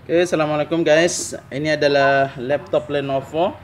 Oke, assalamualaikum guys. Ini adalah laptop Lenovo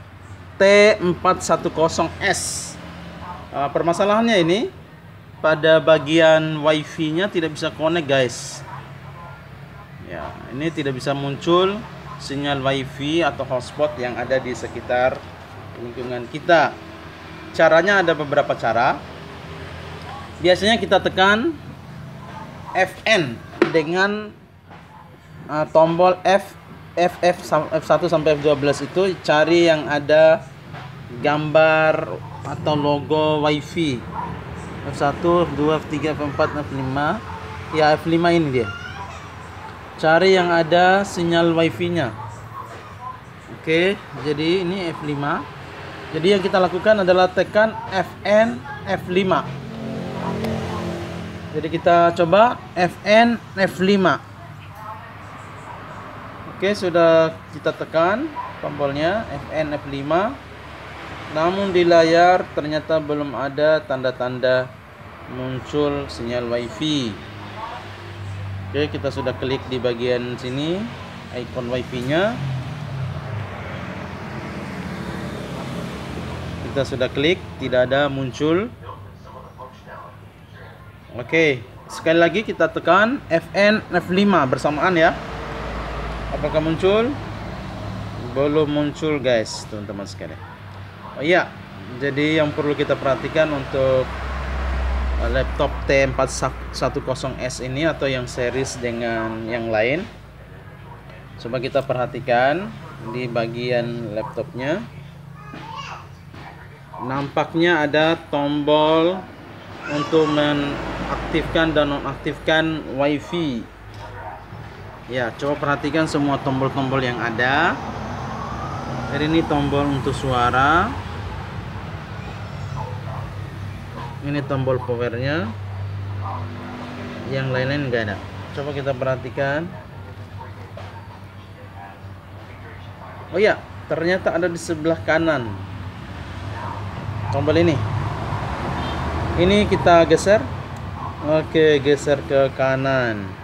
T410S. Permasalahannya ini pada bagian WiFi-nya tidak bisa connect guys. Ya, ini tidak bisa muncul sinyal WiFi atau hotspot yang ada di sekitar lingkungan kita. Caranya ada beberapa cara. Biasanya kita tekan Fn dengan tombol F1 sampai F12 itu cari yang ada gambar atau logo WiFi. F1, F2, F3, F4, F5. Ya, F5 ini dia. Cari yang ada sinyal WiFi-nya. Oke, jadi ini F5. Jadi yang kita lakukan adalah tekan Fn F5. Jadi kita coba Fn F5. Oke, sudah kita tekan tombolnya Fn F5. Namun di layar ternyata belum ada tanda-tanda muncul sinyal WiFi. Oke, kita sudah klik di bagian sini icon WiFi-nya. Kita sudah klik, tidak ada muncul. Oke, sekali lagi kita tekan Fn F5 bersamaan ya. Apakah muncul? Belum muncul guys, teman-teman sekalian. Oh iya, jadi yang perlu kita perhatikan untuk laptop T410S ini atau yang series dengan yang lain, coba kita perhatikan di bagian laptopnya. Nampaknya ada tombol untuk mengaktifkan dan nonaktifkan WiFi. Ya, coba perhatikan semua tombol-tombol yang ada. Jadi ini tombol untuk suara. Ini tombol powernya. Yang lain-lain enggak ada. Coba kita perhatikan. Oh ya, ternyata ada di sebelah kanan. Tombol ini. Ini kita geser. Oke, geser ke kanan.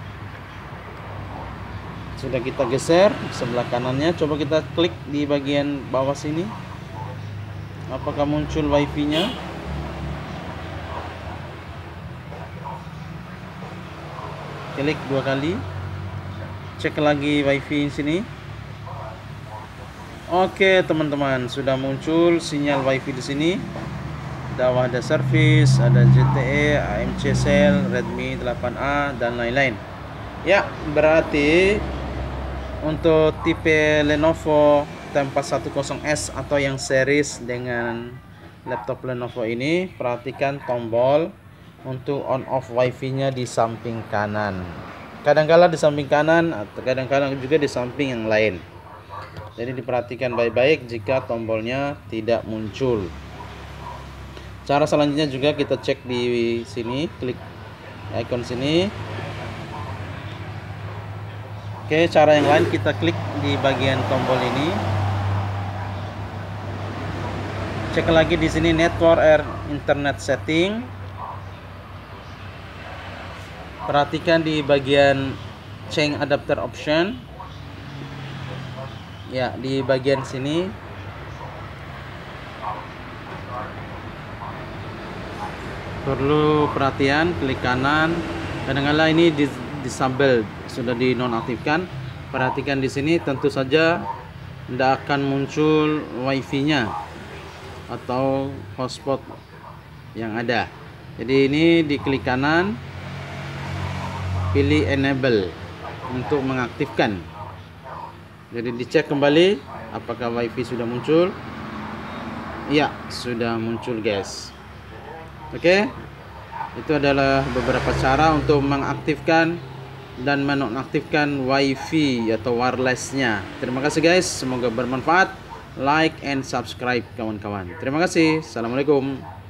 Sudah kita geser sebelah kanannya. Coba kita klik di bagian bawah sini. Apakah muncul WiFi-nya? Klik 2 kali. Cek lagi WiFi sini. Oke, teman-teman, sudah muncul sinyal WiFi di sini. Ada service, ada ZTE, AMC Cell, Redmi 8A dan lain-lain. Ya, berarti untuk tipe Lenovo T410S atau yang series dengan laptop Lenovo ini, perhatikan tombol untuk on off WiFi-nya di samping kanan. Kadang-kala di samping kanan, kadang-kadang juga di samping yang lain. Jadi diperhatikan baik-baik jika tombolnya tidak muncul. Cara selanjutnya juga kita cek di sini, klik icon sini. Oke, cara yang lain kita klik di bagian tombol ini. Cek lagi di sini network internet setting. Perhatikan di bagian change adapter option. Ya, di bagian sini. Perlu perhatian, klik kanan. Kadang-kadang ini disable, sudah dinonaktifkan. Perhatikan di sini, tentu saja tidak akan muncul WiFi-nya atau hotspot yang ada. Jadi ini diklik kanan, pilih enable untuk mengaktifkan. Jadi dicek kembali apakah WiFi sudah muncul. Iya, sudah muncul guys. Oke, itu adalah beberapa cara untuk mengaktifkan dan menonaktifkan WiFi atau wirelessnya. Terima kasih guys, semoga bermanfaat. Like and subscribe kawan-kawan. Terima kasih. Assalamualaikum.